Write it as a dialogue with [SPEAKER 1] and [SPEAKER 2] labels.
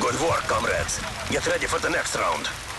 [SPEAKER 1] Good work, comrades. Get ready for the next round.